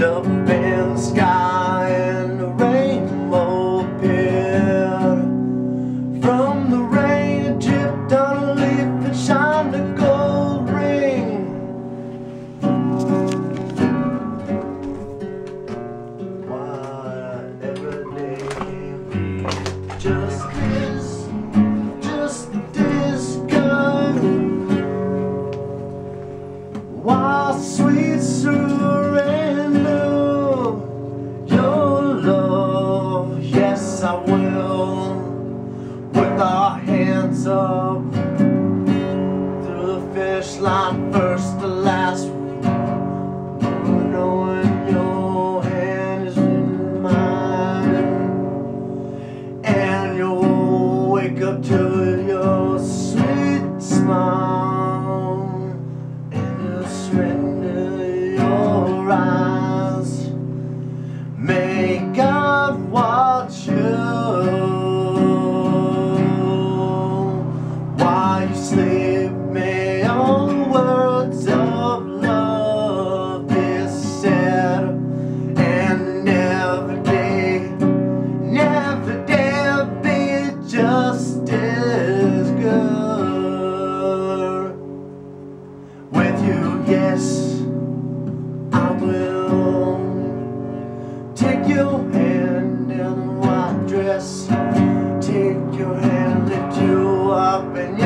up in the sky and the rainbow appeared. From the rain it dripped on a leaf and shined a gold ring. Whatever day be, just this good. While sweet surrender your love, yes I will. With our hands up through the finish line, first to last, knowing your hand is in mine, and you'll wake up to your sweet smile, and you'll surrender your eyes. May God watch you while you sleep. May all words of love be said, and never dare be just as good. With you, yes, I will take your hand in a white dress, take your hand, lift you up, and